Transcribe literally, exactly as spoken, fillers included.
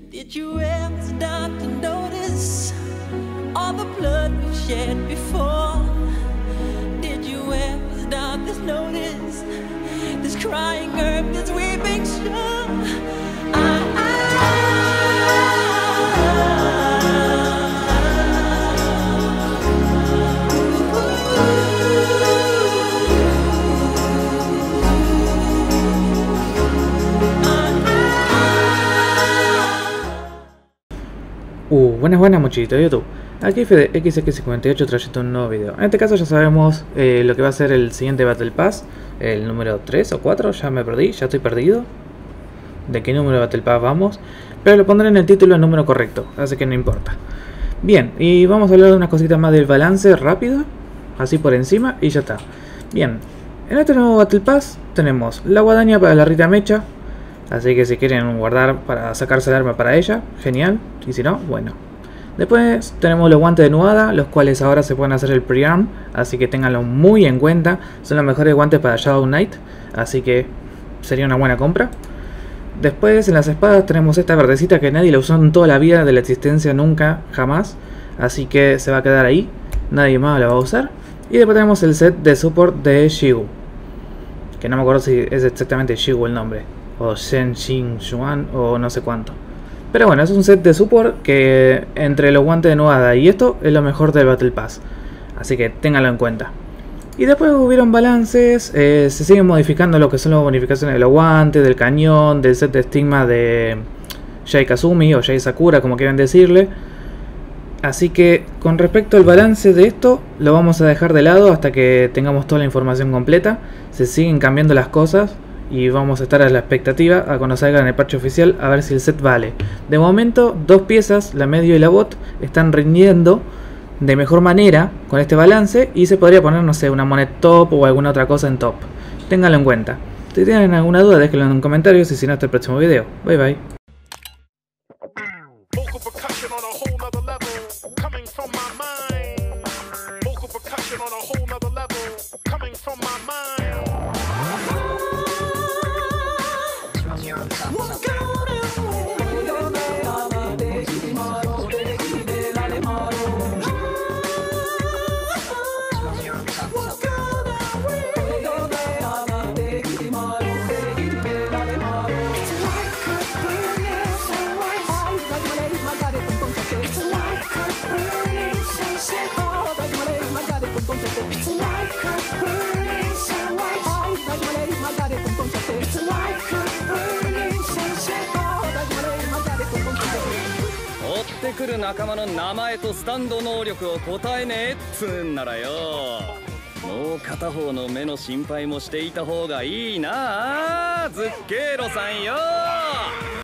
Did you ever stop to notice all the blood we've shed before? Did you ever stop to notice this crying earth, this weeping shore? I, Uh, buenas buenas muchachitos de YouTube. Aquí Fede X X cincuenta y ocho trayendo un nuevo video. En este caso ya sabemos eh, lo que va a ser el siguiente Battle Pass, el número tres o cuatro, ya me perdí, ya estoy perdido de qué número de Battle Pass vamos, pero lo pondré en el título el número correcto, así que no importa. Bien, y vamos a hablar de unas cositas más del balance rápido, así por encima, y ya está. Bien, en este nuevo Battle Pass tenemos la guadaña para la Rita Mecha. Así que si quieren guardar para sacarse el arma para ella, genial. Y si no, bueno. Después tenemos los guantes de Nuada, los cuales ahora se pueden hacer el pre-arm. Así que ténganlo muy en cuenta. Son los mejores guantes para Shadow Knight. Así que sería una buena compra. Después en las espadas tenemos esta verdecita que nadie la usó en toda la vida de la existencia, nunca, jamás. Así que se va a quedar ahí. Nadie más la va a usar. Y después tenemos el set de support de Shigu. Que no me acuerdo si es exactamente Shigu el nombre. O Shen Xin Xuan o no sé cuánto. Pero bueno, es un set de support que entre los guantes de Nuada y esto es lo mejor del Battle Pass. Así que ténganlo en cuenta. Y después hubieron balances, eh, se siguen modificando lo que son las bonificaciones de los guantes, del cañón, del set de estigma de Jai Kazumi o Jai Sakura, como quieran decirle. Así que con respecto al balance de esto, lo vamos a dejar de lado hasta que tengamos toda la información completa. Se siguen cambiando las cosas. Y vamos a estar a la expectativa a cuando salga en el parche oficial a ver si el set vale. De momento, dos piezas, la medio y la bot, están rindiendo de mejor manera con este balance. Y se podría poner, no sé, una moneda top o alguna otra cosa en top. Ténganlo en cuenta. Si tienen alguna duda, déjenlo en comentarios y si no, hasta el próximo video. Bye bye. 来る仲間の名前とスタンド能力を答えねえっつうんならよ、もう片方の目の心配もしていた方がいいなあ、ズッケーロさんよ。